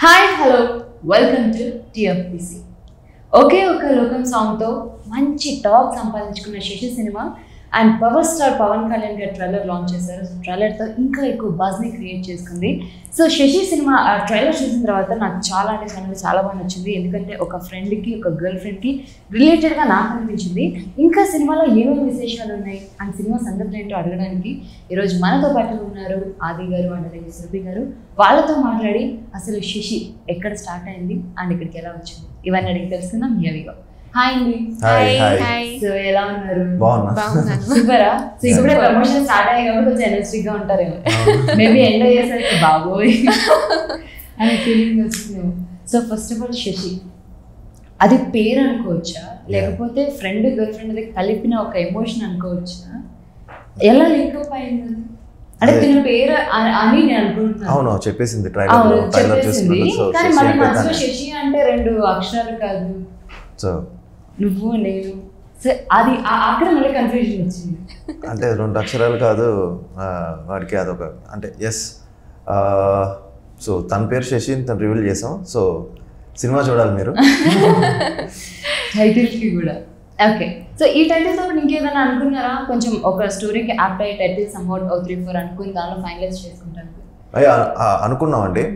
Hi hello welcome to TFPC. ఒకే ఒక లోకం సాంగ్తో మంచి టాప్ సంపాదించుకున్న Sasi cinema and power star Pawan Kalyan గారు ట్రైలర్ లాంచ్ చేశారు. సో ట్రైలర్తో ఇంకా ఎక్కువ బజ్ని క్రియేట్ చేసుకుంది. సో శశి సినిమా ఆ ట్రైలర్ చూసిన తర్వాత నాకు చాలా బాగా నచ్చింది. ఎందుకంటే ఒక ఫ్రెండ్కి ఒక గర్ల్ ఫ్రెండ్కి రిలేటెడ్గా నాకు అనిపించింది. ఇంకా సినిమాలో ఏమేమి విశేషాలు ఉన్నాయి అండ్ సినిమా సంగతులు ఏంటో అడగడానికి ఈరోజు మనతో పాటు ఉన్నారు ఆది గారు అండ్ అలాగే సురభి గారు. వాళ్ళతో మాట్లాడి అసలు శశి ఎక్కడ స్టార్ట్ అయింది అండ్ ఇక్కడికి ఎలా వచ్చింది ఇవన్నీ అడిగి తెలుసుకుందాం. హియర్ హాయ్ అండి. హాయ్. సో ఎలా ఉన్నారు? బాగున్నాను. సూపరా. సో ఇప్పుడే ప్రమోషన్ స్టార్ట్ అయ్యాయి కాబట్టి కొంచెం ఎనర్జీగా ఉంటారేమో. మేబీ ఎండ్ అయ్యేసరికి బాబోయ్ అనే ఫీలింగ్ వస్తున్నాము. So first of all Sasi అది పేరు అనుకోవచ్చా, లేకపోతే ఫ్రెండ్ గర్ల్ ఫ్రెండ్ అది కలిపిన ఒక ఎమోషన్ అనుకోవచ్చా? ఎలా లింకప్ అయింది అంటే తిన పేరు అని నేను అనుకుంటున్నాను. అవును చెప్పేసింది ట్రైలర్ చెప్పేసింది. కానీ మన మనసులో శశి అంటే రెండు అక్షరాలు కాదు, సో నువ్వు నేను. అది అక్కడ మళ్ళీ కన్ఫ్యూజన్ వచ్చింది. అంటే రెండు అక్షరాలు కాదు వాడికి అదొక అంటే ఎస్. సో తన పేరు శశి తను రివీల్ చేసాం. సో సినిమా చూడాలి మీరు. టైటిల్కి కూడా ఓకే. సో ఈ టైటిల్తో ఇంకేదైనా అనుకున్నారా? కొంచెం ఒక స్టోరీకి యాప్ట్ అయ్యే టైటిల్ సమ్వాట్ 3-4 అనుకుని దానిలో ఫైనలైజ్ చేసుకుంటాను. అనుకున్నామండి.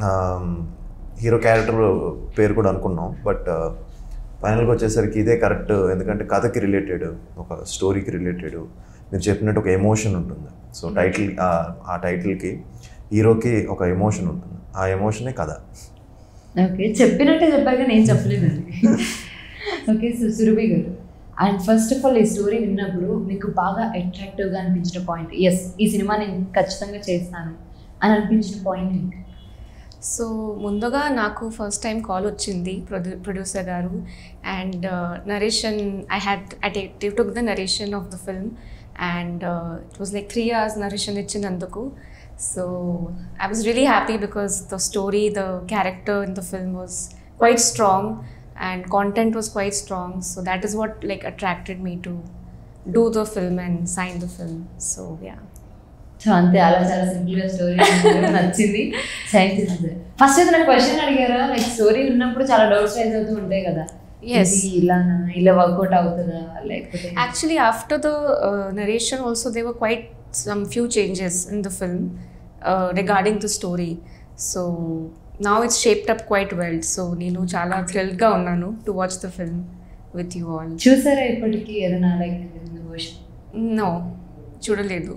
హీరో క్యారెక్టర్ పేరు కూడా అనుకున్నాం. బట్ ఫైనల్గా వచ్చేసరికి ఇదే కరెక్ట్. ఎందుకంటే కథకి రిలేటెడ్, ఒక స్టోరీకి రిలేటెడ్, మీరు చెప్పినట్టు ఒక ఎమోషన్ ఉంటుంది. సో టైటిల్ ఆ టైటిల్కి హీరోకి ఒక ఎమోషన్ ఉంటుంది. ఆ ఎమోషనే కథ. ఓకే, చెప్పినట్టే చెప్పాక నేను చెప్పలేదండి. ఓకే, సో సురభి గారు అండ్ ఫస్ట్ ఆఫ్ ఆల్ ఈ స్టోరీ విన్నప్పుడు మీకు బాగా అట్రాక్టివ్గా అనిపించిన పాయింట్, ఎస్ ఈ సినిమా నేను ఖచ్చితంగా చేస్తాను అని అనిపించిన పాయింట్ ఏంటి? సో ముందుగా నాకు ఫస్ట్ టైం కాల్ వచ్చింది ప్రొడ్యూసర్ గారు and narration I took the narration of the film and it was like 3 hours narration ఇచ్చినందుకు. So I was really happy because the story, the character in the film was quite strong and content was quite strong, so that is what like attracted me to do the film and sign the film. So yeah. So అంతే, అలా చాలా సింపుల్గా story నచ్చింది. Sign చేసింది. First అయితే నాకు question అడిగారా, like story ఉన్నప్పుడు చాలా డౌట్స్ రైజ్ అవుతూ ఉంటాయి కదా. Yes. ఇలా వర్కౌట్ అవుతుందా లేకపోతే? Actually after the narration also there were quite some few changes in the film regarding the story. So now it's shaped up quite well. So నేను చాలా thrilled గా ఉన్నాను to watch the film with you all. చూసారా ఇప్పటికి ఏదైనా like version? No, చూడలేదు.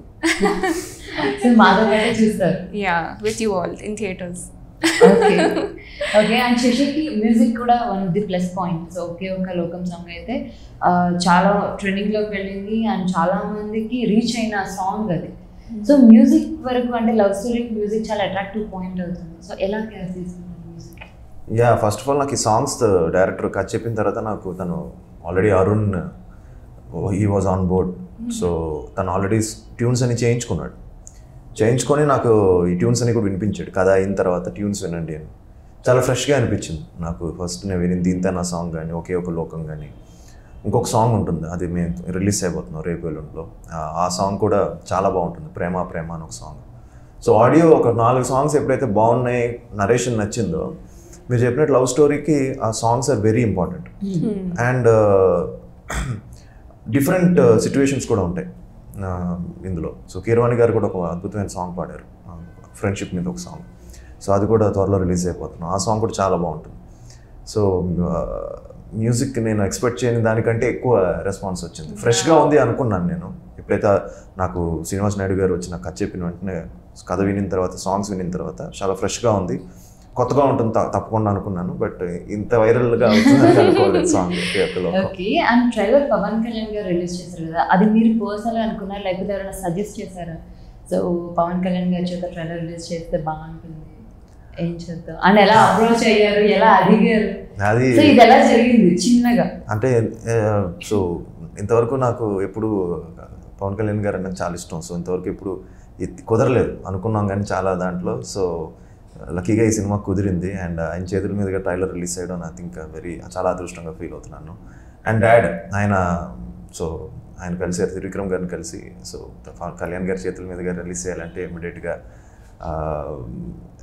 So మాతో పాటే చూస్తారు? Yeah, with you all in theaters. Okay okay. And శశికి మ్యూజిక్ కూడా one of the plus point. So ఒకే ఒక లోకం సాంగ్ అయితే చాలా ట్రెండింగ్లోకి వెళ్ళింది అండ్ చాలా మందికి రీచ్ అయిన సాంగ్ అది. సో మ్యూజిక్ వరకు అంటే లవ్ స్టోరీ మ్యూజిక్ చాలా అట్రాక్టివ్ పాయింట్ అవుతుంది. సో ఎలా కేర్ తీసుకుంటారు మ్యూజిక్? ఫస్ట్ ఆఫ్ ఆల్ నాకు ఈ సాంగ్స్ డైరెక్టర్ కథ చెప్పిన తర్వాత నాకు తను already Arun he was on board. So తను ఆల్రెడీ ట్యూన్స్ అని చేయించుకొని నాకు ఈ ట్యూన్స్ అని కూడా వినిపించాడు. కథ అయిన తర్వాత ట్యూన్స్ వినండి అని చాలా ఫ్రెష్గా అనిపించింది నాకు. ఫస్ట్ నేను విని దీంతో నా సాంగ్ కానీ ఒకే ఒక లోకం కానీ ఇంకొక సాంగ్ ఉంటుంది, అది మేము రిలీజ్ అయిపోతున్నాం రేపు ఎల్లుండిలో. ఆ సాంగ్ కూడా చాలా బాగుంటుంది, ప్రేమ ప్రేమ అని ఒక సాంగ్. సో ఆడియో ఒక 4 సాంగ్స్ ఎప్పుడైతే బాగున్నాయి, నరేషన్ నచ్చిందో, మీరు చెప్పినట్టు లవ్ స్టోరీకి ఆ songs are very important. And different situations కూడా ఉంటాయి ఇందులో. సో కీరవాణి గారు కూడా ఒక అద్భుతమైన సాంగ్ పాడారు, ఫ్రెండ్షిప్ మీద ఒక సాంగ్. సో అది కూడా త్వరలో రిలీజ్ అయిపోతున్నాం. ఆ సాంగ్ కూడా చాలా బాగుంటుంది. సో మ్యూజిక్ నేను ఎక్స్పెక్ట్ చేయని దానికంటే ఎక్కువ రెస్పాన్స్ వచ్చింది. ఫ్రెష్గా ఉంది అనుకున్నాను నేను. ఎప్పుడైతే నాకు శ్రీనివాస్ నాయుడు గారు వచ్చిన కథ చెప్పిన వెంటనే కథ వినిన తర్వాత, సాంగ్స్ వినిన తర్వాత చాలా ఫ్రెష్గా ఉంది, కొత్తగా ఉంటుంది తప్పకుండా అనుకున్నాను. బట్ ఇంత వైరల్గా అవుతుందని అనుకోలేదు song. Okay. And trailer Pawan Kalyan గారు రిలీజ్ చేశారు కదా, అది మీరు పర్సనల్గా అనుకున్నారా లేకపోతే ఎవరైనా సజెస్ట్ చేశారా? సో పవన్ కళ్యాణ్ గారి చేత ట్రైలర్ రిలీజ్ చేస్తే బాగుంటుంది, ఏం చేద్దాం అని ఎలా అప్రోచ్ అయ్యారు, ఎలా అడిగారు? అది ఇది ఎలా జరిగింది చిన్నగా అంటే? సో ఇంతవరకు నాకు ఎప్పుడు పవన్ కళ్యాణ్ గారు అంటే చాలా ఇష్టం. సో ఇంతవరకు ఎప్పుడు కుదరలేదు, అనుకున్నాం కానీ చాలా దాంట్లో. సో లక్కీగా ఈ సినిమా కుదిరింది అండ్ ఆయన చేతుల మీదుగా ట్రైలర్ రిలీజ్ చేయడం ఐ థింక్ చాలా అదృష్టంగా ఫీల్ అవుతున్నాను. అండ్ డాడ్ ఆయన కలిసి త్రివిక్రమ్ గారిని కలిసి, సో కళ్యాణ్ గారి చేతుల మీదుగా రిలీజ్ చేయాలంటే ఇమ్మీడియట్గా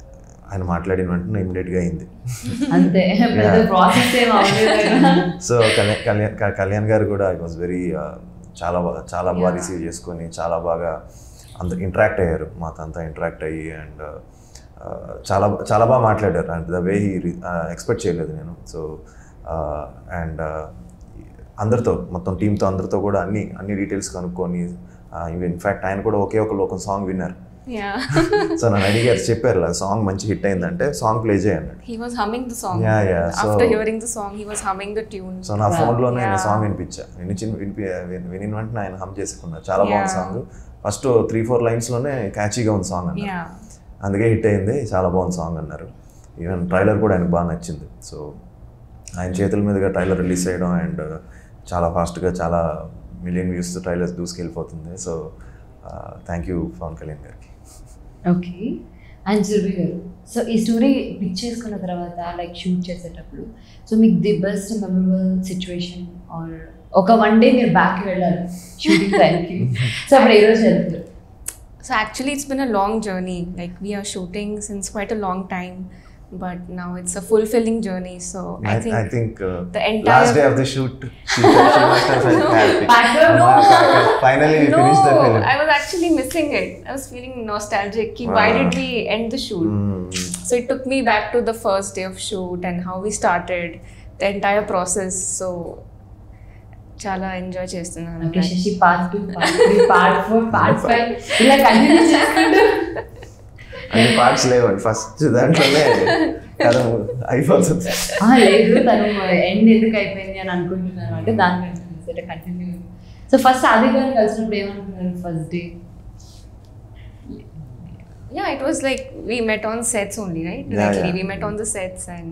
ఆయన మాట్లాడిన వెంటనే ఇమ్మీడియట్గా అయింది. అంతే ప్రాసెస్ ఏం అవ్వలేదు. సో కళ్యాణ్ గారు కూడా ఐ వాజ్ వెరీ చాలా బాగా రిసీవ్ చేసుకొని చాలా బాగా ఇంటరాక్ట్ అయ్యారు, మాతో అంతా ఇంటరాక్ట్ అయ్యి అండ్ చాలా బాగా మాట్లాడారు. And the way he expect చేయలేదు నేను. సో అండ్ అందరితో మొత్తం టీంతో అందరితో కూడా అన్ని డీటెయిల్స్ కనుక్కొని ఇన్ఫ్యాక్ట్ ఆయన కూడా ఒకే ఒక లోకం సాంగ్ విన్నారు. సో నన్ను అడిగారు, చెప్పారు సాంగ్ మంచి హిట్ అయిందంటే సాంగ్ ప్లే చేయండి. He was humming the song. After hearing the song, he was humming the tune. So నా ఫోన్లోనే ఆయన సాంగ్ వినిపించా, విని వెంటనే ఆయన హమ్ చేసుకున్నారు. చాలా బాగుంది సాంగ్. ఫస్ట్ 3-4 లైన్స్లోనే క్యాచీగా ఉంది సాంగ్ అన్నారు. అందుకే హిట్ అయింది, చాలా బాగుంది సాంగ్ అన్నారు. ఈవెన్ ట్రైలర్ కూడా ఆయనకు బాగా నచ్చింది. సో ఆయన చేతుల మీదుగా ట్రైలర్ రిలీజ్ చేయడం అండ్ చాలా ఫాస్ట్గా చాలా మిలియన్ వ్యూస్ ట్రైలర్స్ దూసుకెళ్ళిపోతుంది. So thank you Pawan Kalyan గారికి. ఓకే. అండ్ సురభి గారు, సో ఈ స్టోరీ పిక్ చేసుకున్న తర్వాత లైక్ షూట్ చేసేటప్పుడు సో మీకు the best memorable situation or ఒక 1 day మీరు బ్యాక్కి వెళ్ళాలి షూటింగ్ టైంకి, సో అప్పుడు ఏ రోజు వెళ్తారు? So actually it's been a long journey, like we are shooting since quite a long time, but now it's a fulfilling journey. So I think the entire last day of the shoot she must have felt happy. No. Finally we finished the film. I was actually missing it. I was feeling nostalgic. Why did we end the shoot? So it took me back to the first day of shoot and how we started the entire process. So చాలా enjoy చేస్తున్నాను. Okay Sasi, Part 2, Part 3, Part 4, Part 5 ఇలా continue చేసుకుంటూ అన్ని parts లేవండి, first దాంట్లోనే కదా అయిపోతుంది. లేదు తను ఎండ్ ఎందుకు అయిపోయింది అని అనుకుంటున్నాను అంటే దాని గురించి కంటిన్యూ. సో ఫస్ట్ ఆది గారిని కలిసినప్పుడు ఏమనుకున్నారు first day? Yeah, it was like we met on sets only, right? Directly. We met on the sets and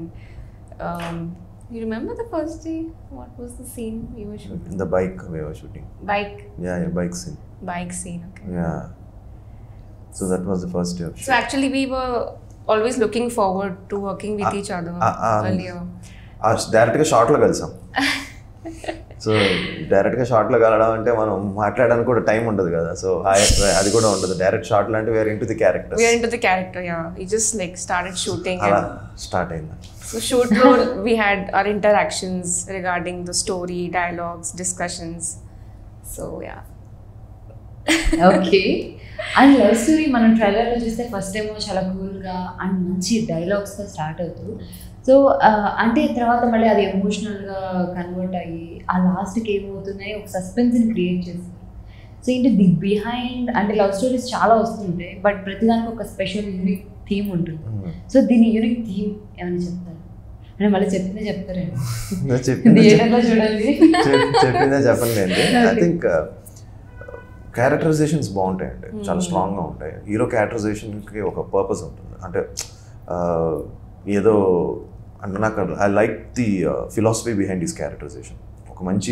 you remember the first day? What was the scene we were shooting? The bike we were shooting. Bike. Yeah, bike scene. Bike scene, okay. Yeah. So that was the first day of shoot. So actually we were always looking forward to working with each other earlier. డైరెక్ట్గా షార్ట్లో కలిసాం. So డైరెక్ట్గా షార్ట్లో కలవడం అంటే మనం మాట్లాడడానికి కూడా టైం ఉండదు కదా, సో అది కూడా ఉండదు. డైరెక్ట్ షార్ట్లో అంటే where into the character. We are into the character, yeah. We just like started shooting. అలా స్టార్ట్ అయింది. So shoot lo we had our interactions regarding the story, dialogues, discussions. So yeah. Okay. And love story మనం ట్రైలర్లో చూస్తే first ఏమో చాలా కూల్గా and మంచి డైలాగ్స్తో start అవుతూ సో అంటే తర్వాత మళ్ళీ అది ఎమోషనల్గా కన్వర్ట్ అయ్యి ఆ లాస్ట్కి ఏమవుతున్నాయి ఒక సస్పెన్స్ని క్రియేట్ చేస్తారు. సో ఏంటి ది బిహైండ్ అంటే లవ్ స్టోరీస్ చాలా వస్తుంటాయి బట్ ప్రతిదానికి ఒక స్పెషల్ యూనిక్ థీమ్ ఉంటుంది. సో దీని యూనిక్ థీమ్ ఏమైనా చెప్తారు అంటే మళ్ళీ చెప్తారండి థియేటర్లో చూడండి. చెప్పిందే చెప్పండి అండి. ఐ థింక్ క్యారెక్టరైజేషన్స్ బాగుంటాయండి, చాలా స్ట్రాంగ్గా ఉంటాయి. హీరో క్యారెక్టరైజేషన్కి ఒక పర్పస్ ఉంటుంది. అంటే ఏదో అంటే నాకు I like the philosophy behind this characterization. ఒక మంచి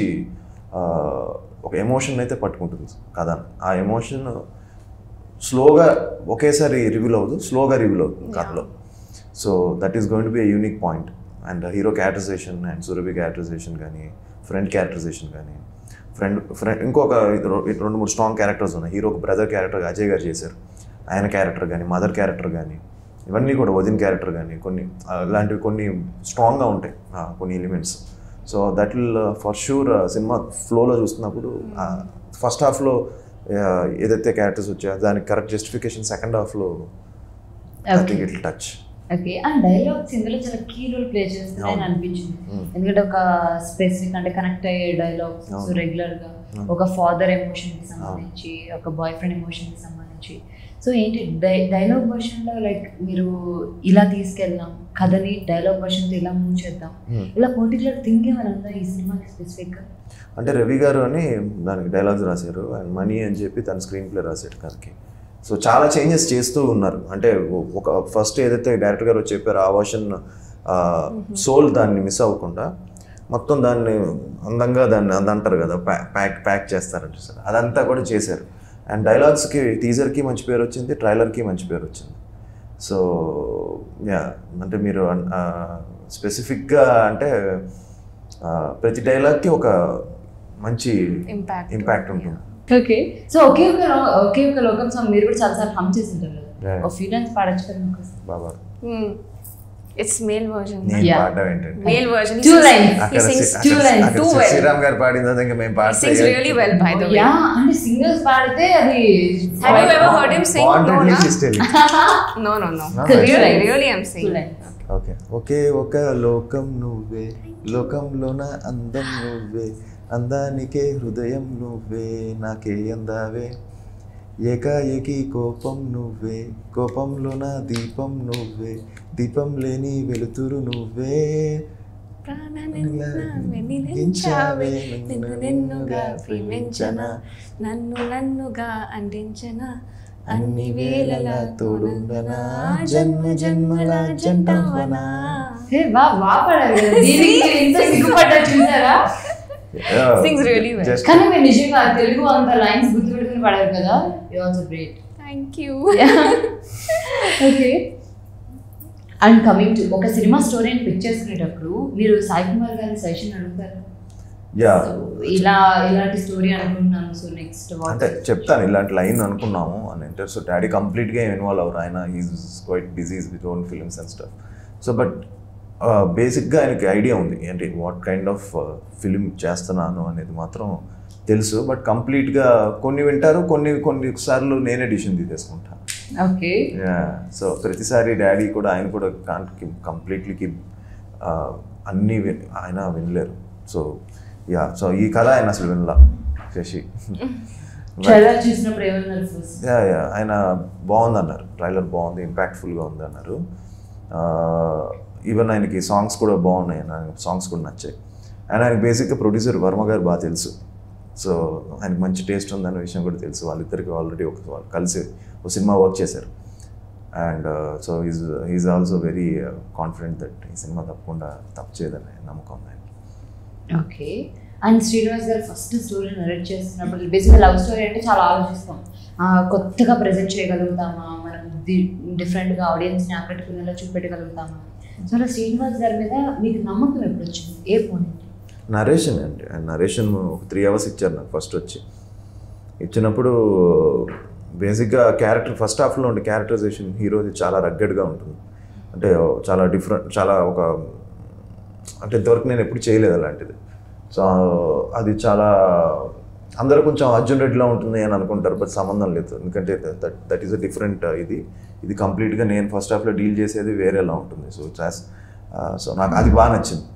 ఒక ఎమోషన్ అయితే పట్టుకుంటుంది కదా, ఆ ఎమోషన్ స్లోగా ఒకేసారి రివీల్ అవ్వదు, స్లోగా రివీల్ అవుతుంది కథలో. So that is going to be a unique point. And hero characterization and Surabhi characterization కానీ ఫ్రెండ్ క్యారెక్టరైజేషన్ కానీ ఫ్రెండ్ ఇంకొక 2-3 స్ట్రాంగ్ క్యారెక్టర్స్ ఉన్నాయి. హీరోకి బ్రదర్ క్యారెక్టర్ అజయ్ గారు చేశారు, ఆయన క్యారెక్టర్ కానీ మదర్ క్యారెక్టర్ కానీ ఇవన్నీ కూడా వదిన్ క్యారెక్టర్ కానీ కొన్ని ఇలాంటివి కొన్ని స్ట్రాంగ్గా ఉంటాయి కొన్ని elements. So that will for sure cinema ఫ్లోలో చూస్తున్నప్పుడు ఫస్ట్ హాఫ్లో ఏదైతే క్యారెక్టర్స్ వచ్చాయో దానికి కరెక్ట్ జస్టిఫికేషన్ సెకండ్ హాఫ్లో I think it will touch. Okay. And dialogues ఇందులో చాలా కీ రోల్ ప్లే చేస్తాయని అనిపించింది. ఎందుకంటే ఒక స్పెసిఫిక్ అంటే కనెక్ట్ అయ్యే డైలాగ్స్ రెగ్యులర్గా ఒక ఫాదర్ ఎమోషన్కి సంబంధించి ఒక బాయ్ ఫ్రెండ్ ఎమోషన్కి సంబంధించి. సో ఏంటి డైలాగ్ వర్షన్లో లైక్ మీరు ఇలా తీసుకెళ్దాం కథని డైలాగ్ వర్షన్తో ఇలా మూవ్ చేద్దాం ఇలా పర్టికులర్ థింగ్ ఏమైనా ఉందా ఈ సినిమాకి స్పెసిఫిక్గా? అంటే రవి గారు అని దానికి డైలాగ్స్ రాశారు అండ్ మనీ అని చెప్పి తన స్క్రీన్ ప్లే రాశాడు కథకి. సో చాలా చేంజెస్ చేస్తూ ఉన్నారు. అంటే ఒక ఫస్ట్ ఏదైతే డైరెక్టర్ గారు చెప్పారో ఆ వర్షన్ సోల్ దాన్ని మిస్ అవ్వకుండా మొత్తం దాన్ని అందంగా దాన్ని అదంటారు కదా ప్యాక్ చేస్తారంట సార్, అదంతా కూడా చేశారు. అండ్ డైలాగ్స్కి టీజర్కి మంచి పేరు వచ్చింది, ట్రైలర్కి మంచి పేరు వచ్చింది. సో యా అంటే మీరు స్పెసిఫిక్గా అంటే ప్రతి డైలాగ్కి ఒక మంచి ఇంపాక్ట్ ఉంటుంది. ఓకే. సో ఒకే ఒక లోకం సాంగ్ మీరు కూడా చాలాసార్లు హమ్ చేసి ఉంటారు కదా, ఒక ఫ్యూ టైమ్స్ పాడొచ్చు కదా బాబా? It's male version. నేను Yeah. పాడడం ఏంటంటే Male version. Two lines. He sings two lines. too well. Sriram గారు పాడింది ఇంకా మేము He sings really well, by the way. Yeah అంటే సింగర్స్ పాడితే అది Have you ever heard him sing? No, no. No, no, no. No, Really, no. really, I'm Two saying. lines. Okay ఒకే ఒక లోకం నువ్వే లోకంలోన అందం నువ్వే అందానికే హృదయం నువ్వే నాకే అందావే ఏకాఏకి కోపం నువ్వే కోపంలోన దీపం నువ్వే దీపం లేని వెలుతురు నువ్వే వెలిగించావే నిన్ను నిన్నుగా ప్రేమించనా నన్ను నన్నుగా అందించనా అన్ని వేళలా తోడుండనా జన్మ జన్మల జంటవనా. హే వా వా పాడారు కదా. దీనికి ఎంత సిగ్గుపడ్డా చూసారా? Sings really well. కానీ మీరు నిజంగా తెలుగు అంత లైన్స్ గుర్తుపెట్టుకుని పాడారు కదా. You also great. Thank you. Okay and coming to ఒక సినిమా స్టోరీని పిక్ చేసుకునేటప్పుడు మీరు సాయి కుమార్ గారి సజెషన్ అడుగుతారు యా ఇలాంటి స్టోరీ అనుకుంటున్నాను సో నెక్స్ట్ అంటే చెప్తాను ఇలాంటి లైన్ అనుకున్నాము అని అంటే సో డాడీ కంప్లీట్గా ఇన్వాల్వ్ అవ్వరు ఆయన is quite busy with own films and stuff so but బేసిక్గా ఆయనకి ఐడియా ఉంది ఏంటి వాట్ కైండ్ ఆఫ్ ఫిలిం చేస్తున్నాను అనేది మాత్రం తెలుసు బట్ కంప్లీట్గా కొన్ని వింటారు కొన్నిసార్లు నేనే డిసిషన్ తీసేసుకుంటాను. ఓకే సో ప్రతిసారి డాడీ కూడా ఆయన కూడా కంప్లీట్లీకి అన్నీ ఆయన వినలేరు. సో సో ఈ కథ ఆయన అసలు వినలా శశి. ట్రైలర్ చూసినప్పుడు ఏమన్నారు ఫస్ట్? ఆయన బాగుంది అన్నారు, ట్రైలర్ బాగుంది, ఇంపాక్ట్ఫుల్గా ఉంది అన్నారు. ఈవెన్ ఆయనకి సాంగ్స్ కూడా బాగున్నాయి, సాంగ్స్ కూడా నచ్చాయి. అండ్ ఆయనకి బేసిక్గా ప్రొడ్యూసర్ వర్మ గారు బాగా తెలుసు. సో ఆయనకి మంచి టేస్ట్ ఉందన్న విషయం కూడా తెలుసు. వాళ్ళిద్దరికి ఆల్రెడీ కలిసి ఒక సినిమా వర్క్ చేశారు. And so is also very confident that ఈ సినిమా తప్పకుండా తప్పు చేయదని నమ్మకం ఉంది. ఓకే అండ్ శ్రీనివాస్ గారు ఫస్ట్ స్టోరీ నరేట్ చేస్తున్నప్పుడు బేసిక్గా లవ్ స్టోరీ అంటే చాలా ఆలోచిస్తాం, కొత్తగా ప్రజెంట్ చేయగలుగుతామా, మనం డిఫరెంట్గా ఆడియన్స్ని ఆకట్టుకునేలా చూపెట్టగలుగుతామా. సో అలా శ్రీనివాస్ గారి మీద మీకు నమ్మకం ఎప్పుడు వచ్చింది, ఏ పాయింట్? నరేషన్ అండి. అండ్ నరేషన్ ఒక 3 hours ఇచ్చారు నాకు ఫస్ట్ వచ్చి. ఇచ్చినప్పుడు బేసిక్గా క్యారెక్టర్ ఫస్ట్ హాఫ్లో ఉండే క్యారెక్టరైజేషన్ హీరోది చాలా రగ్గడ్గా ఉంటుంది. అంటే చాలా డిఫరెంట్, చాలా అంటే ఇంతవరకు నేను ఎప్పుడు చేయలేదు అలాంటిది. సో అది చాలా అందరూ కొంచెం అర్జున్ రెడ్డిలో ఉంటుంది అని అనుకుంటారు, బట్ సంబంధం లేదు. ఎందుకంటే దట్ ఈస్ అ డిఫరెంట్ ఇది కంప్లీట్గా నేను ఫస్ట్ హాఫ్లో డీల్ చేసేది వేరేలా ఉంటుంది. సో నాకు అది బాగా నచ్చింది.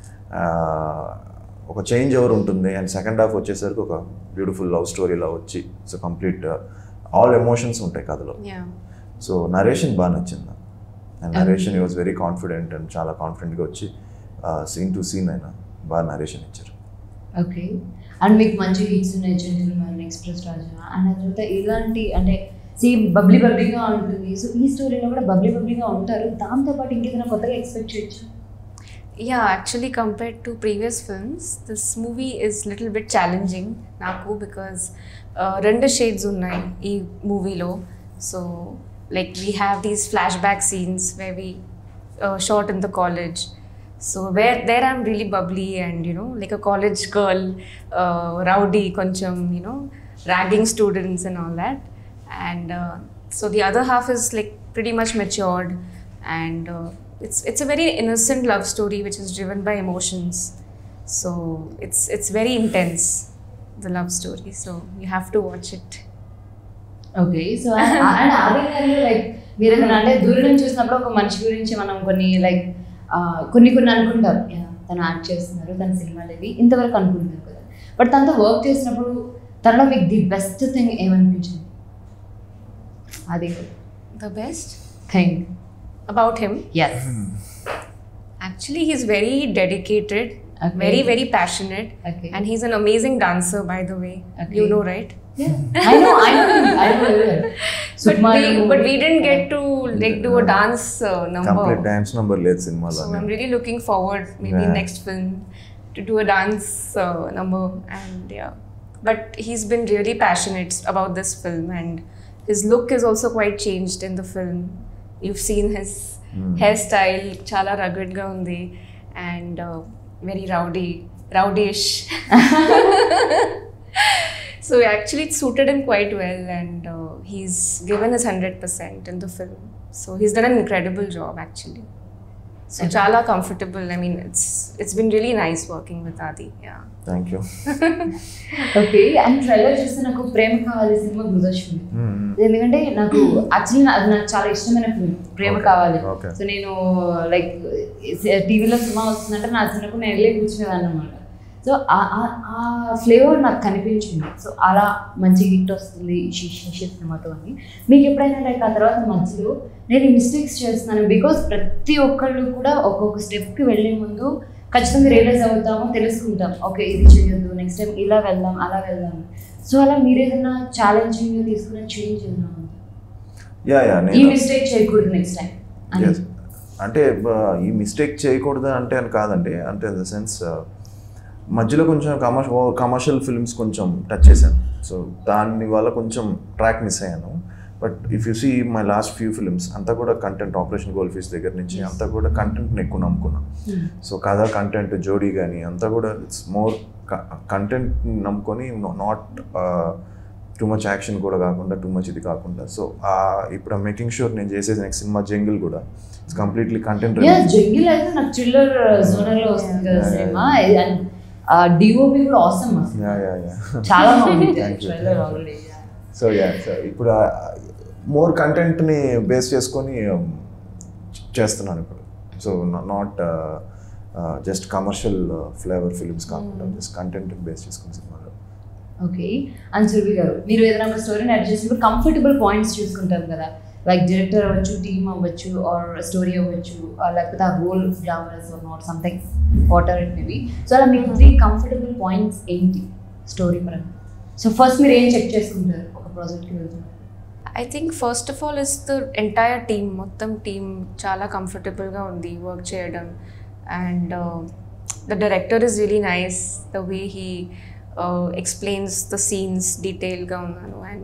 ఒక చేంజ్ ఓవర్ ఉంటుంది. అండ్ సెకండ్ హాఫ్ వచ్చేసరికి ఒక బ్యూటిఫుల్ లవ్ స్టోరీలా వచ్చి సో కంప్లీట్ ఆల్ ఎమోషన్స్ ఉంటాయి కథలో. సో నరేషన్ బాగా నచ్చింది. అండ్ నరేషన్ ఈ వాజ్ వెరీ కాన్ఫిడెంట్ అండ్ చాలా కాన్ఫిడెంట్గా వచ్చి సీన్ టు సీన్ అయినా బాగా నరేషన్ ఇచ్చారు. ఓకే అండ్ మీకు మంచి హిట్స్ ఉన్నాయి, జెంటిల్మెన్, ఎక్స్ప్రెస్ రాజా అండ్ తర్వాత ఇలాంటి అంటే సేమ్ బబ్లీగా ఉంటుంది. సో ఈ స్టోరీలో కూడా బబ్లీగా ఉంటారు, దాంతోపాటు ఇంకేదైనా కొత్తగా ఎక్స్పెక్ట్ చేయొచ్చు? Yeah, actually compared to previous films, this movie is little bit challenging naku because rendu shades unnai ee movie lo. So like we have these flashback scenes where we shot in the college. So there I'm really bubbly and like a college girl, rowdy koncham, ragging students and all that. And so the other half is like pretty much matured and it's a very innocent love story which is driven by emotions. So it's very intense, the love story. So you have to watch it. Okay so and Arya గారు like మీరు ఏదైనా అంటే దూరం నుంచి చూసినప్పుడు ఒక మనిషి గురించి మనం కొన్ని అనుకుంటారు, తను యాక్ట్ చేస్తున్నారు, తన సినిమాలు ఇవి ఇంతవరకు అనుకుంటున్నారు కదా, బట్ తనతో వర్క్ చేసినప్పుడు తనలో మీకు ది బెస్ట్ థింగ్ ఏమనిపించింది? అది The best thing about him? Yes. Actually, he's very dedicated, Okay. very passionate, Okay. and he's an amazing dancer, by the way. Okay. You know, right? Yeah. I know But we didn't get to like do a dance number. Complete dance number లేదు సినిమాలో. So I'm really looking forward, maybe Yeah. next film, to do a dance number. And yeah, but he's been really passionate about this film, and his look is also quite changed in the film. You've seen his hairstyle, chala rugged ga undi, and very rowdy-ish. So actually it suited him quite well, and he's given his 100% in the film. So he's done an incredible job actually. So chala comfortable. I mean, it's been really nice working with Adi. Yeah. Thank you. Okay, and trailer చూస్తే నాకు ప్రేమ కావాలి cinema గుర్తొచ్చింది. ఎందుకంటే నాకు actually అది నాకు చాలా ఇష్టమైన ఫిల్మ్ ప్రేమ కావాలి. సో నేను లైక్ టీవీలో సినిమా వస్తుందంటే నా చిన్నప్పుడు నేను వెళ్ళి కూర్చునేదాన్ని అనమాట. సో ఆ ఫ్లేవర్ నాకు కనిపించింది. సో అలా మంచి హిట్ వస్తుంది శశి సినిమాతో అని. మీకు ఎప్పుడైనా లైక్ ఆ తర్వాత మధ్యలో నేను మిస్టేక్స్ చేస్తున్నాను, బికాస్ ప్రతి ఒక్కళ్ళు కూడా ఒక్కొక్క స్టెప్కి వెళ్ళే ముందు ఖచ్చితంగా రియలైజ్ అవుతాము, తెలుసుకుంటాం, ఓకే ఇది చేయొద్దు, నెక్స్ట్ టైం ఇలా వెళ్దాం అలా వెళ్దాం. సో అలా మీరు ఏదైనా ఛాలెంజింగ్గా తీసుకున్న చేంజ్ ఏదైనా ఈ మిస్టేక్ చేయకూడదు నెక్స్ట్ టైం అంటే ఈ మిస్టేక్ చేయకూడదు అంటే అని కాదండి, అంటే ఇన్ ద సెన్స్ మధ్యలో కొంచెం కమర్షియల్ ఫిల్మ్స్ కొంచెం టచ్ చేశాను. సో దాని వల్ల కొంచెం ట్రాక్ మిస్ అయ్యాను. But if you see my last few films అంతా కూడా కంటెంట్, ఆపరేషన్ గోల్డ్ ఫిష్ దగ్గర నుంచి అంతా కూడా కంటెంట్ని ఎక్కువ నమ్ముకున్నాను. సో కథ కంటెంట్ జోడీ కానీ అంతా కూడా ఇట్స్ మోర్ కంటెంట్ నమ్ముకొని, నాట్ టూ మచ్ యాక్షన్ కూడా కాకుండా, టూ మచ్ ఇది కాకుండా. సో ఇప్పుడు మేకింగ్ షూర్ నేను చేసేది నెక్స్ట్ సినిమా జంగిల్ కూడా ఇట్స్ కంప్లీట్లీ కంటెంట్. జంగిల్ అయితే నాకు థ్రిల్లర్ జోనర్లో వస్తుంది కదా సినిమా. డిఓపి కూడా ఆసమ్, చాలా బాగుంది ట్రైలర్ ఆల్రెడీ. సో సో ఇప్పుడు మోర్ కంటెంట్ని బేస్ చేసుకొని చేస్తున్నాను ఇప్పుడు. So not just commercial flavour films కాకుండా జస్ట్ కంటెంట్ బేస్ చేసుకుని సినిమాలో. ఓకే, అండ్ సురభి గారు, మీరు ఏదైనా ఒక స్టోరీ నరేట్ చేసినప్పుడు కంఫర్టబుల్ పాయింట్స్ చూసుకుంటారు కదా, లైక్ డైరెక్టర్ అవ్వచ్చు, టీమ్ అవ్వచ్చు, ఆర్ స్టోరీ అవ్వచ్చు, లేకపోతే ఆ role flavours or not something whatever it may be. So అలా మీకు 3 కంఫర్టబుల్ పాయింట్స్ ఏంటి స్టోరీ పరంగా? సో ఫస్ట్ మీరు ఏం చెక్ చేసుకుంటారు ఒక ప్రాజెక్ట్కి వెళ్తున్నారు? I think first of all is the entire team, మొత్తం టీమ్ చాలా కంఫర్టబుల్గా ఉంది వర్క్ చేయడం. And the director is really nice, the way he explains the scenes detailగా ఉన్నాను. And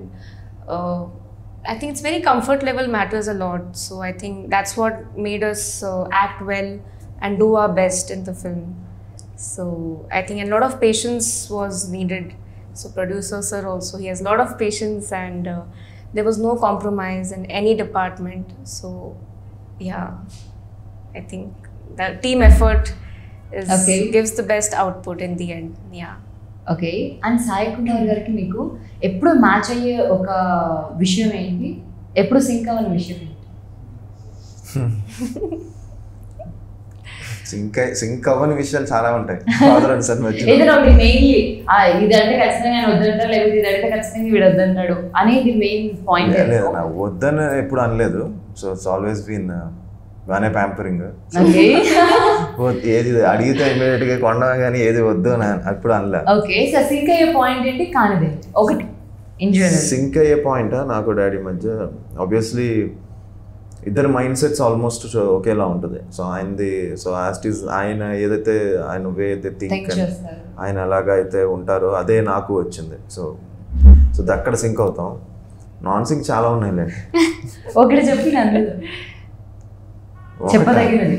I think it's very comfort level matters a lot. So I think that's what made us act well and do our best in the film. So I think a lot of patience was needed. So producer sir also, he has a lot of patience, and there was no compromise in any department. So yeah, I think the team effort gives the best output in the end. Yeah. Okay, and Sai Kumar గారికి మీకు ఎప్పుడు match అయ్యే ఒక విషయం ఏంటి, ఎప్పుడు sync అవ్వని విషయం ఏంటి? సింక్ అవ్వని విషయాలు చాలా ఉంటాయి. ఏదైనా ఒకటి మెయిన్లీ ఇదంటే ఖచ్చితంగా నేను వద్దంటాడు, లేకపోతే ఇదంటే ఖచ్చితంగా వీడు వద్దంటాడు అనేది మెయిన్ పాయింట్. లేదు, నా వద్దని ఎప్పుడు అనలేదు. సో ఇట్స్ ఆల్వేస్ బీన్ బాగానే ప్యాంపరింగ్. ఏది అడిగితే ఇమీడియట్ గా కొండ కానీ ఏది వద్దు అప్పుడు అనలే. ఓకే, సో సింక్ అయ్యే పాయింట్ ఏంటి? కానిది ఒకటి సింక్ అయ్యే పాయింట్ నాకు డాడీ మధ్య ఆబ్వియస్లీ ఇద్దరు మైండ్ సెట్స్ ఆల్మోస్ట్ ఒకేలా ఉంటుంది. సో ఆయనది, సో యాస్టీస్ ఆయన ఏదైతే ఆయన వే అయితే థింక్ ఆయన ఎలాగా అయితే ఉంటారో అదే నాకు వచ్చింది. సో సో అక్కడ సింక్ అవుతాం. నాన్ సింక్ చాలా ఉన్నాయిలేండి. ఒకటి చెప్పి చెప్పదగినది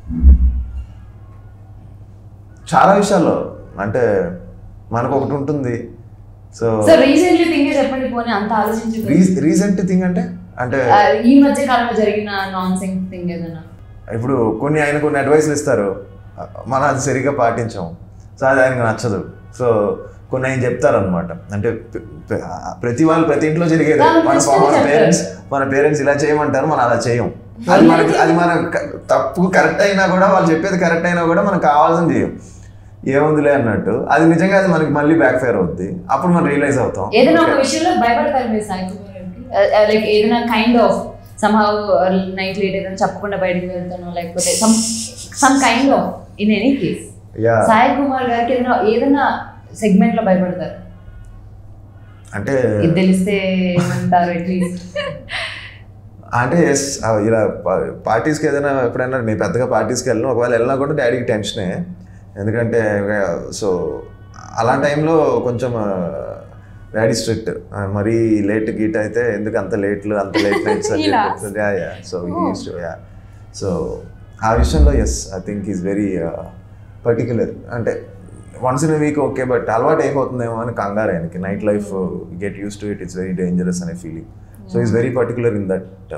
చాలా విషయాల్లో అంటే మనకు ఒకటి ఉంటుంది. సో రీసెంట్లీ థింగ్ చెప్పండి, పోనీ అంత ఆలోచించి రీసెంట్ థింగ్ అంటే అంటే ఈ మధ్య కాలంలో జరిగిన నాన్ సింక్ థింగ్ ఏదైనా. ఇప్పుడు ఆయన కొన్ని అడ్వైస్లు ఇస్తారు, మనం అది సరిగ్గా పాటించాం. సో అది ఆయనకు నచ్చదు. సో కొన్ని ఆయన చెప్తారనమాట, అంటే ప్రతి వాళ్ళు ప్రతి ఇంట్లో జరిగేది. మన పేరెంట్స్ ఇలా చేయమంటారు, మనం అలా చేయం. అది మన తప్పు కరెక్ట్ అయినా కూడా, వాళ్ళు చెప్పేది కరెక్ట్ అయినా కూడా మనకు కావాల్సింది చేయం. ఏముందిలే అన్నట్టు. అది నిజంగా అది మనకి మళ్ళీ బ్యాక్ ఫైర్ అవుద్ది. అప్పుడు మనం రియలైజ్ అవుతాం. ఏదైనా ఒక విషయంలో భయపడతారు మీరు సాయి కుమార్, లైక్ ఏదైనా kind of somehow night late ఏదైనా చెప్పకుండా బయటకు వెళ్తాను, లేకపోతే some kind of in any case Sai Kumar గారికి ఏదైనా సెగ్మెంట్ లో భయపడతారు అంటే ఇది తెలిస్తే ఏమంటారు అట్లీస్ట్ అంటే ఎస్ ఇలా పార్టీస్కి ఏదైనా ఎప్పుడైనా మేము పెద్దగా పార్టీస్కి వెళ్ళినా, ఒకవేళ వెళ్ళినా కూడా డాడీకి టెన్షనే. ఎందుకంటే సో అలాంటి టైంలో కొంచెం డాడీ స్ట్రిక్ట్, మరీ లేట్ గీట్ అయితే ఎందుకు అంత లేట్లు అంత లేట్ నైట్స్ అని చెప్పి. సో ఆ విషయంలో yes I think is very particular. అంటే once in week okay, but అలవాటు అయిపోతుందేమో అని కంగారు ఆయనకి. Night life get use to it, it's very dangerous అనే feeling. So is very particular in that way.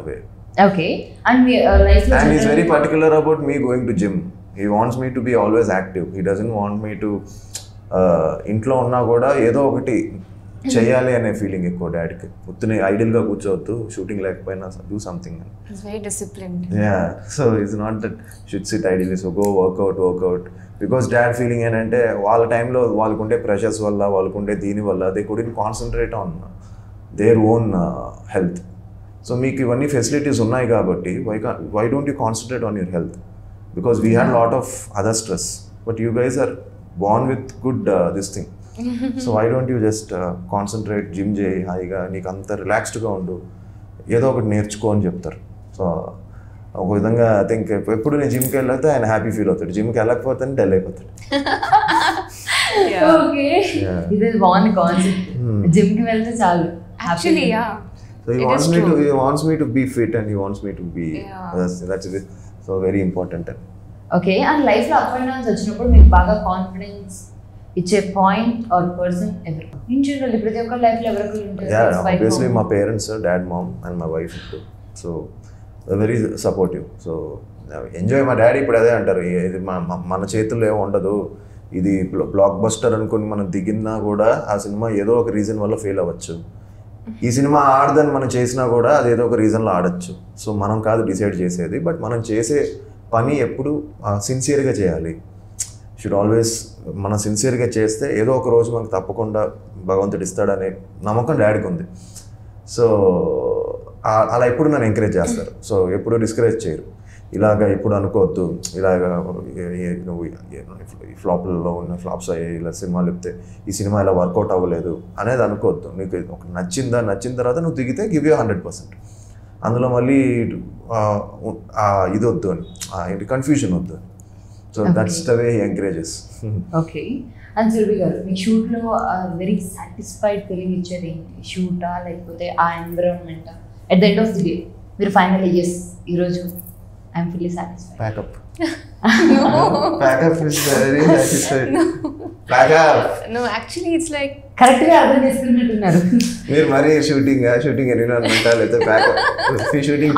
Okay. And మీ లైఫ్లో And he's very particular about me going to gym. He wants me to be always active. He doesn't want me to ఇంట్లో ఉన్నా కూడా ఏదో ఒకటి చేయాలి అనే feeling ఎక్కువ డాడీకి. పొద్దునే ఐడియల్గా కూర్చోవద్దు, షూటింగ్ లేకపోయినా do something. He's very disciplined. Yeah, so it's not that should sit ideally, so go workout. Because dad feeling ఏంటంటే వాళ్ళ టైంలో వాళ్ళకుండే ప్రెషర్స్ వల్ల, వాళ్ళకుండే దీని వల్ల they couldn't concentrate on their own health. So మీకు ఇవన్నీ ఫెసిలిటీస్ ఉన్నాయి కాబట్టి why don't you concentrate on your health? Because we had a lot of other stress, but you guys are born with good this thing. So why don't you just concentrate, gym చేయి, హాయిగా నీకు అంత రిలాక్స్డ్గా ఉండు, ఏదో ఒకటి నేర్చుకో అని చెప్తారు. సో ఒక విధంగా ఐ థింక్ ఎప్పుడు నేను జిమ్కి వెళ్ళితే ఆయన హ్యాపీ ఫీల్ అవుతాడు, జిమ్కి వెళ్ళకపోతే డల్ అయిపోతాడు. ఓకే, ఇది బాగుంది కాన్సెప్ట్. జిమ్కి వెళ్తే చాలు. Actually, yeah. So he wants me to be fit and he wants me to be that's it. So very important. Okay. And లైఫ్లో అప్ అండ్ డౌన్స్ వచ్చినప్పుడు మీకు బాగా కాన్ఫిడెన్స్ ఇచ్చే పాయింట్ ఆర్ పర్సన్ ఎవరు? ఇన్ జనరల్ ప్రతి ఒక్క లైఫ్లో ఎవరికి ఉంటారు. Obviously my parents, dad, mom and my wife too. So they're very supportive. So enjoy. మా డాడీ ఇప్పుడు అదే అంటారు, ఇది మన చేతుల్లో ఏమి ఉండదు, ఇది బ్లాక్ బస్టర్ అనుకుని మనం దిగినా కూడా ఆ సినిమా ఏదో ఒక రీజన్ వల్ల ఫెయిల్ అవ్వచ్చు. ఈ సినిమా ఆడదని మనం చేసినా కూడా అది ఏదో ఒక రీజన్లో ఆడచ్చు. సో మనం కాదు డిసైడ్ చేసేది, బట్ మనం చేసే పని ఎప్పుడు సిన్సియర్గా చేయాలి. షుడ్ ఆల్వేస్ మనం సిన్సియర్గా చేస్తే ఏదో ఒక రోజు మనకు తప్పకుండా భగవంతుడు ఇస్తాడనే నమ్మకం డాడీకి ఉంది. సో అలా ఎప్పుడు నన్ను ఎంకరేజ్ చేస్తారు. సో ఎప్పుడు డిస్కరేజ్ చేయరు. ఇలాగ ఎప్పుడు అనుకోవద్దు, ఇలాగ నువ్వు ఫ్లాప్లలో ఉన్న ఫ్లాప్స్ అయ్యాయి, ఇలా సినిమాలు చెప్తే ఈ సినిమా ఇలా వర్కౌట్ అవ్వలేదు అనేది అనుకోవద్దు. నీకు ఒక నచ్చిన తర్వాత నువ్వు దిగితే గివ్ యూ 100%. అందులో మళ్ళీ ఇది వద్దు అని, ఏంటి కన్ఫ్యూజన్ వద్దు అని. So that's the way he encourages. Okay. And Surabhi గారు, మీ షూట్లో వెరీ సాటిస్ఫైడ్ ఫీలింగ్ ఇచ్చేది ఏంటి? షూటా లేకపోతే ఆ ఎన్విరాన్మెంటా? At the end of the day మీరు ఫైనల్లీ ఎస్ ఈరోజు I'm fully satisfied. Pack up. Backup is very satisfied. Backup. No, actually it's like కరెక్ట్గా అర్థం చేసుకున్నట్టున్నారు. మీరు మరి షూటింగ్ ఎన్విరాన్మెంట్ లేదా బ్యాకప్ షూటింగ్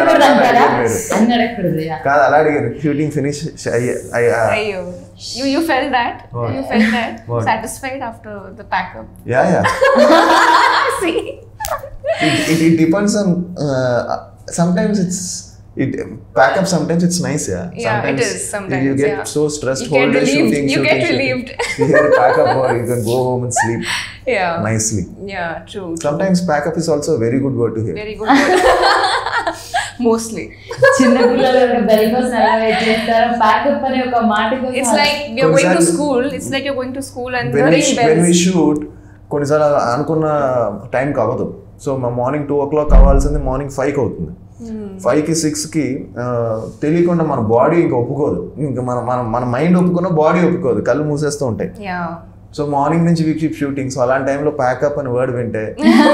కాదు అలా అడిగారు. షూటింగ్ ఫినిష్ అయ్యో, you felt that? You felt that? Satisfied after the backup? Yeah. See? It depends on sometimes backup sometimes it's nice. Sometimes it is. Sometimes you get so stressed whole day shooting. You get relieved. You hear backup or you can go home and sleep nicely. Yeah, true. Sometimes backup is also a very good word to hear. Very good word. Mostly. చిన్న పిల్లలు bell కోసం ఎలా wait చేస్తారు? Backup అనే ఒక మాట కోసం. It's like we are going to school. It's like you're going to school and the ring bells. When we shoot, కొన్నిసార్లు అనుకున్న టైంకి అవ్వదు. సో మా మార్నింగ్ 2 o'clock అవ్వాల్సింది మార్నింగ్ 5కి అవుతుంది. 5కి 6కి తెలియకుండా మన బాడీ ఇంకా ఒప్పుకోదు. ఇంకా మన మైండ్ ఒప్పుకున్న బాడీ ఒప్పుకోదు, కళ్ళు మూసేస్తూ ఉంటాయి. సో మార్నింగ్ నుంచి వీ కీప్ షూటింగ్. సో అలాంటి టైంలో ప్యాకప్ అని వర్డ్ వింటే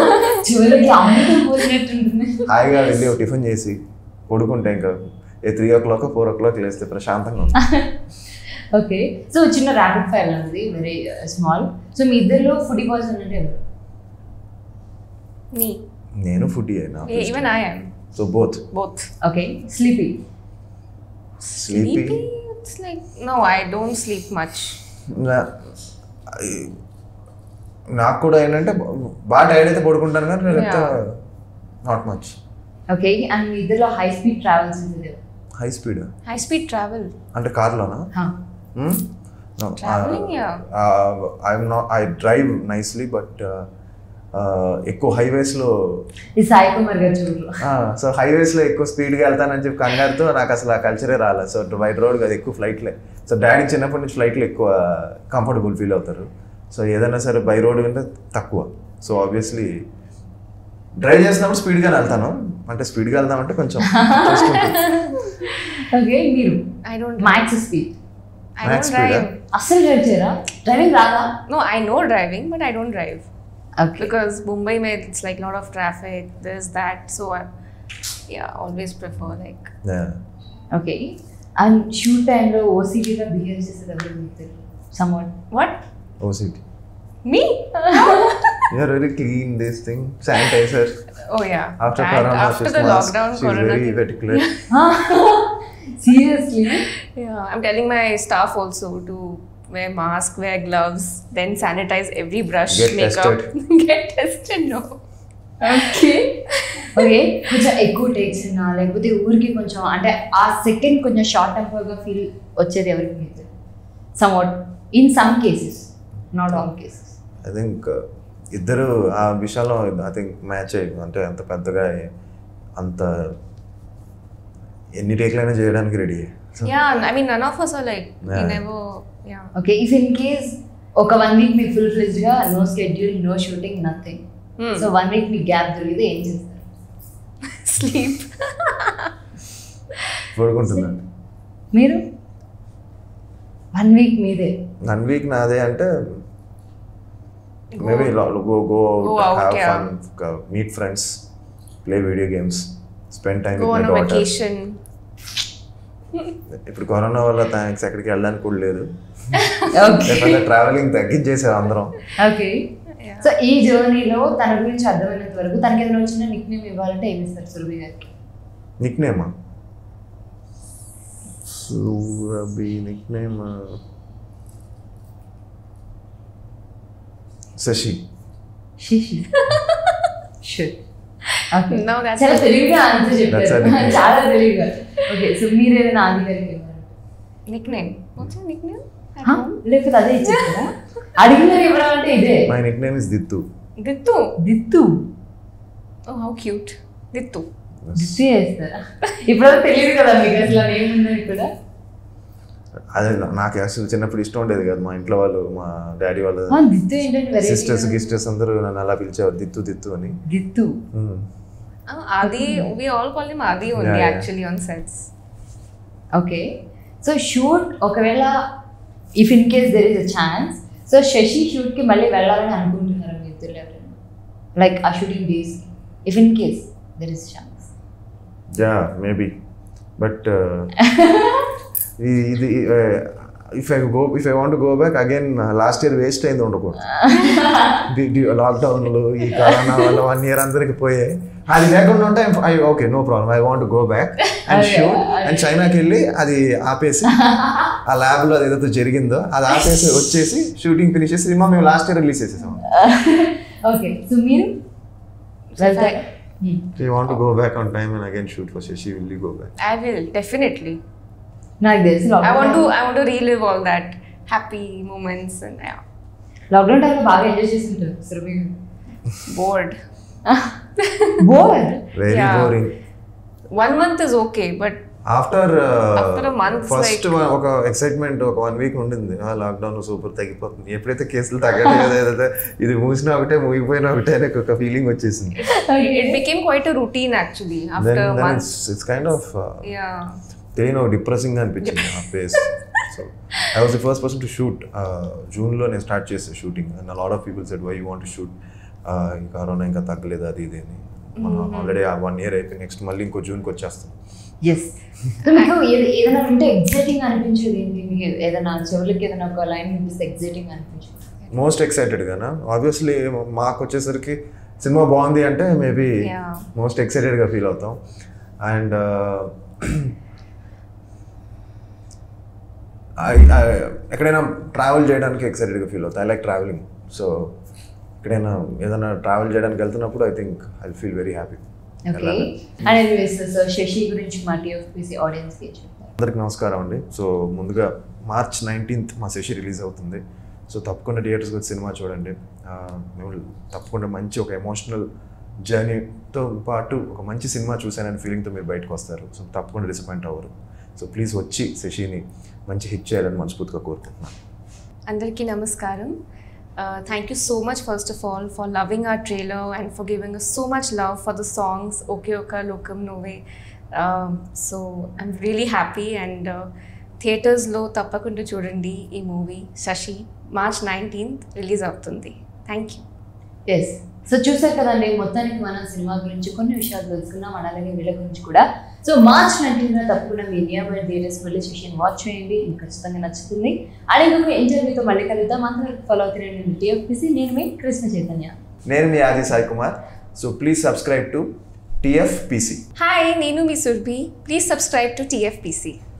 హాయిగా వెళ్ళి ఒక టిఫిన్ చేసి పడుకుంటే ఇంకా 3 o'clock 4 o'clock లేస్తే ప్రశాంతంగా ఉంటుంది. ఓకే. సో చిన్న ర్యాపిడ్ ఫైర్ అనేది వెరీ స్మాల్. సో మీ ఇద్దరిలో ఫుడీ పర్సన్ అంటే ఎవరు? Me. నేను ఫుడీ అయినా. Even I am. So both. Okay. Sleepy. It's like no, I don't sleep much. నాకు కూడా ఏంటంటే బాగా టైర్డ్ అయితే పడుకుంటాను కానీ లేకపోతే నాట్ మచ్. ఓకే. అండ్ మీ ఇద్దరిలో హై స్పీడ్ ట్రావెల్స్ ఉంటుంది. హై స్పీడ్ ట్రావెల్ అంటే కార్లోనా? Traveling, I drive nicely but ఎక్కువ హైవేస్లో ఈ సాయి కుమార్ గారు చూడరు. సో హైవేస్లో ఎక్కువ స్పీడ్గా వెళ్తానని చెప్పి కంగారుతో నాకు అసలు ఆ కల్చరే రాలేదు. సో బై రోడ్ కాదు, ఎక్కువ ఫ్లైట్లే. సో డాడీ చిన్నప్పటి నుంచి ఫ్లైట్లో ఎక్కువ కంఫర్టబుల్ ఫీల్ అవుతారు. సో ఏదైనా సరే బై రోడ్ కంటే తక్కువ. సో ఆబ్వియస్లీ డ్రైవ్ చేసినప్పుడు స్పీడ్గానే వెళ్తాను. అంటే స్పీడ్గా వెళ్దామంటే కొంచెం ఓకే. మీరు I don't max speed drive. అస్సలు డ్రైవ్ చేయరా? డ్రైవింగ్ రాదా? No, I know driving but I don't drive. Okay. Because Mumbai mein it's like lot of traffic, this that, so I always prefer like. Okay. And shoot time lo OCD ga behave చేసేది ఎవరు మీకు? Someone. What? OCD. Me? You are very clean, this thing. Sanitizer. Oh yeah. After And Corona, after she's the mask. lockdown, She's Corona. very particular. Seriously Yeah, I'm telling my staff also to wear mask, wear gloves, then sanitize every brush, Get makeup. tested. Get tested, no. Okay okay కొంచెం ఎక్కువ takes ఉన్నా లేకపోతే ఊరికి కొంచెం అంటే ఆ second కొంచెం short టెంపర్గా feel వచ్చేది ఎవరికి మీద somewhat in some cases not all cases I think ఇద్దరు ఆ విషయంలో ఐ థింక్ మ్యాచ్ అయ్యి అంటే అంత పెద్దగా అంత ఎన్ని టేక్లైనా చేయడానికి ready. Yeah, I mean, none of us are like, we Yeah. never, yeah. Okay if in case ఒక 1 వీక్ మీకు ఫుల్ ఫ్లెజ్డ్గా no schedule no shooting nothing so 1 week మీకు గ్యాప్ దొరికితే ఏం చేస్తారు? Sleep. పడుకుంటున్నాను. మీరు 1 వీక్ మీదే 1 వీక్ నాదే అంటే maybe go out, have yeah. fun, meet friends, play video games, spend time Go with on my a daughter. vacation. ఇప్పుడు corona వల్ల థ్యాంక్స్ ఎక్కడికి వెళ్ళడానికి కూడా లేదు. ఓకే లేకపోతే ట్రావెలింగ్ తగ్గించేసారు అందరం. ఓకే సో ఈ జర్నీలో తన గురించి అర్థమైనంత వరకు తనకి ఏదైనా వచ్చిన నిక్ నేమ్ ఇవ్వాలంటే ఏమి ఇస్తారు సురభి గారికి? నిక్ నేమా? Surabhi nickname Shashi. Shishi sure okay No, that's చాలా తెలివిగా ఆన్సర్ That's చెప్పారు a nickname. చాలా తెలివిగా. ఓకే సో మీరు ఏదైనా ఆది గారికి ఇవ్వాలంటే nickname. What's your nickname? At హా? home? లేకపోతే అదే ఇచ్చేస్తారా? అడిగిన ఇవ్వడం అంటే ఇదే my nickname is Dittu. Dittu. Dittu Oh, how cute. Dittu. Dittu చేస్తారా? ఇప్పుడు తెలియదు కదా మీకు అసలు ఏముందని కూడా. అదే నాకు అసలు చిన్నప్పుడు ఇష్టం ఉండేది కదా. మా ఇంట్లో వాళ్ళు మా డాడీ వాళ్ళ దిత్తు ఏంటంటే వెరీ సిస్టర్స్ అందరూ నన్ను అలా పిలిచేవారు దిత్తు దిత్తు అని. Dittu Oh, Adi, we all call him Adi only Yeah, yeah. actually on sets. Okay so shoot ఒకవేళ if in case there is a chance so Shashi షూట్కి మళ్ళీ వెళ్ళాలని అనుకుంటున్నారు మీ ఇద్దరు ఎవరైనా లైక్ ఆ shooting days if in case there is chance? Yeah maybe but ఇది if I want go back again last year waste అయింది ఉండకూడదు. లాక్డౌన్లో ఈ కరోనా వల్ల 1 year అందరికి పోయాయి. అది లేకుండా ఉంటే okay no problem I want go back and shoot and చైనాకి వెళ్ళి అది ఆపేసి ఆ ల్యాబ్లో అది ఏదైతే జరిగిందో అది ఆపేసి వచ్చేసి షూటింగ్ ఫినిష్ చేసి సినిమా మేము లాస్ట్ ఇయర్ రిలీజ్ చేసేసాం. ఓకే సో మీరు వెళ్తారా? I want go back on time and again shoot for Shashi. Will you go back? I will definitely. నాకు తెలిసి I want to relive all that happy moments and yeah. Lockdown టైంలో బాగా enjoy చేసి ఉంటారు Surabhi. Bored. Bored very Yeah. Boring. 1 month is okay, but after a month, first ఒక excitement ఒక 1 week ఉండింది. Lockdown super తగ్గిపోతుంది. ఎప్పుడైతే కేసులు తగ్గలేదు ఏదైతే ఇది మూసినా ఒకటే మూగిపోయినా ఒకటే అనే ఒక ఫీలింగ్ వచ్చేసింది. it became quite a routine actually after Then months. it's kind of Yeah. తెలియని ఒక డిప్రెసింగ్ అనిపించింది ఆ phase. So I was the first person to shoot. జూన్లో నేను స్టార్ట్ చేసే shooting and lot of people said why you want to shoot, corona ఇంకా తగ్గలేదు అది ఇది అని. ఆల్రెడీ 1 year అయిపోయి నెక్స్ట్ మళ్ళీ ఇంకో జూన్కి వచ్చేస్తాం. ఎస్ సో మీకు ఏదైనా ఉంటే ఎగ్జైటింగ్ అనిపించేది ఏంటి? మీకు ఏదైనా చెవులకి ఏదైనా ఒక లైన్ వినిపిస్తే ఎగ్జైటింగ్ అనిపించేది? మోస్ట్ ఎక్సైటెడ్గానా ఆబ్వియస్లీ మాకు వచ్చేసరికి సినిమా బాగుంది అంటే మేబీ Yeah. మోస్ట్ ఎక్సైటెడ్గా ఫీల్ అవుతాం. అండ్ ఎక్కడైనా ట్రావెల్ చేయడానికి ఎక్సైటెడ్గా ఫీల్ అవుతాం. I like traveling. సో ఎక్కడైనా ఏదైనా ట్రావెల్ చేయడానికి వెళ్తున్నప్పుడు I think I feel very happy. Okay and anyways so Shashi గురించి మా టీఎఫ్పీసీ ఆడియన్స్కి ఏం చెప్తారు? అందరికి నమస్కారం అండి. సో ముందుగా March 19th మా శశి రిలీజ్ అవుతుంది. సో తప్పకుండా థియేటర్స్కి వచ్చి సినిమా చూడండి. మేము తప్పకుండా మంచి ఒక ఎమోషనల్ జర్నీతో పాటు ఒక మంచి సినిమా చూసానని ఫీలింగ్తో మీరు బయటకు వస్తారు. సో తప్పకుండా డిసప్పాయింట్ అవ్వరు. సో ప్లీజ్ వచ్చి శశిని మంచి హిట్ చేయాలని మనస్ఫూర్తిగా కోరుకుంటున్నాను. Andarki namaskaram. Thank you so much first of all for loving our trailer and for giving us so much love for the songs Oke Oka Lokam Nove. So I'm really happy and theaters lo tappakunda chudandi ee movie Shashi March 19th release avutundi. Thank you. Yes so చూసారు కదండి మొత్తానికి మన cinema గురించి కొన్ని విషయాలు తెలుసుకున్నాం అలాగే వీళ్ళ గురించి కూడా. సో March 19th తప్పకుండా మీ నియర్ బై థియేటర్స్ వెళ్ళి సెషన్ వాచ్ చేయండి. మీకు ఖచ్చితంగా నచ్చుతుంది. అండ్ ఇంకొక ఇంటర్వ్యూతో మళ్ళీ కలుద్దాం. అందరూ ఫాలో అవుతున్నాను టీఎఫ్పీసీ. నేను మీ కృష్ణ చైతన్య. నేను మీ Aadi Sai Kumar. So please subscribe to TFPC. Hi, నేను మీ Surbhi. Please subscribe to TFPC.